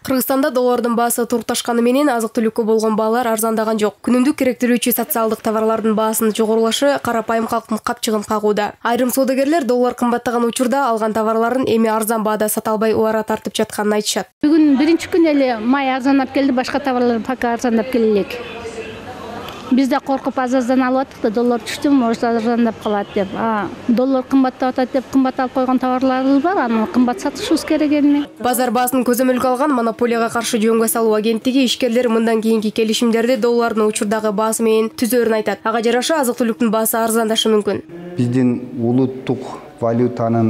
Кыргызстанда доллардын баасы турукташканы менен азык-түлүккө болгон баалар арзандаган жок. Күнүмдүк керектелүүчү социалдык товарлардын баасынын жогорулашы карапайым калктын капчыгын кагууда. Айрым соодагерлер доллар кымбаттаган учурда алган товарларын эми арзан баада сата албай убара тартып жатканын айтышат. Бүгүн биринчи күн эле май арзандап келди, башка товарлар пока арзандап келе элек. Biz de korkup azdan alıyorduk da dolar düştü mü orada arzandap kalat dep. Dolar kımbatta atat dep kımbat alıp koygan tovarlarımız var, ama kımbat satışыбыз керек элме? Базар баасын көзөмөлгө алган монополияга каршы жөнгө салуу агенттиги ишкерлер мындан кийинки келишимдерди доллардын учурдагы баасы менен түзөөрүн айтат. Ага жараша азык-түлүктүн баасы арзандашы мүмкүн. Биздин улуттук валютанын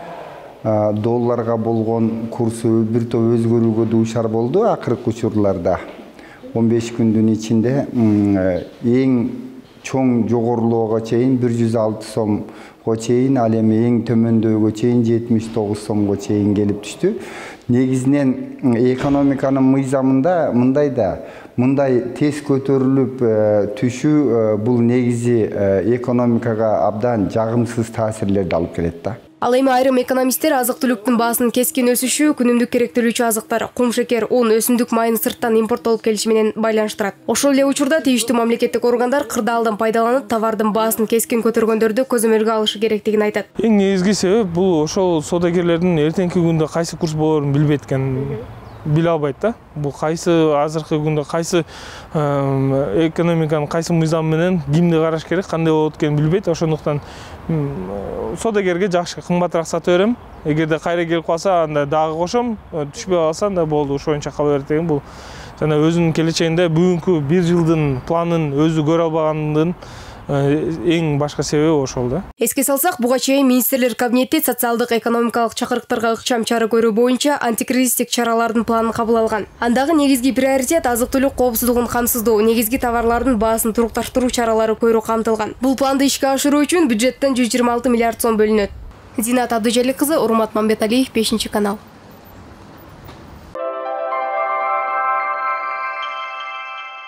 долларга болгон курсу бир топ өзгөрүүгө дуушар болду акыркы учурларда. 15 күндүн ичинде эң чоң жогорулоого чейин 106 сомго чейин, ал эми эң төмөндөөгө чейин 79 сомго чейин келип түштү. Негизинен экономиканын мыйзамында мындай тез көтөрүлүп түшүү бул негизи экономикага абдан жагымсыз таасирлерди алып келет да. Ал эми айрым экономисттер азык-түлүктүн баасынын кескин өсүшү күнүмдүк керектелүүчү азыктар, кум шекер, un, өсүмдүк майын сырттан импорттолуп келиши менен байланыштырат. Ошол эле учурда тийиштүү мамлекеттик органдар кырдаалдан пайдаланып, товардын баасын кескин көтөргөндөрдү көзөмөлгө алышы керектигин айтат. Эң негизги себеп бул ошол соодагерлердин эртеңки күндө кайсы курс болорун билбейт экен. Биле албайт да. Бул кайсы азыркы күндө кайсы экономиканын кайсы мыйзам менен кимди караш керек, кандай болот экенин билбейт. Ошондуктан соодагерге жакшы кымбатыраак сата берем. Эгерде кайра келип калса, анда дагы кошом, түшпөй калса анда болду, ошоюнча кала берет деген. Бул жана өзүнүн келечегинде бүгүнкү 1 жылдын планын өзү көрө албагандын эң башка себеби ошол да. Эске салсак, буга чейин министрлер кабинети социалдык экономикалык чакырыктарга ыкчам чара көрүү боюнча антикризистик чаралардын планын кабыл алган. Андагы негизги приоритет азык-түлүк коопсуздугун камсыздоо, негизги товарлардын баасын турукташтыруу чаралары көйрөк камтылган. Бул планды ишке ашыруу үчүн бюджеттен 126 миллиард сом бөлүнөт. Зинат Абдыжалик кызы, Урмат Мамбеталиев, 5 канал.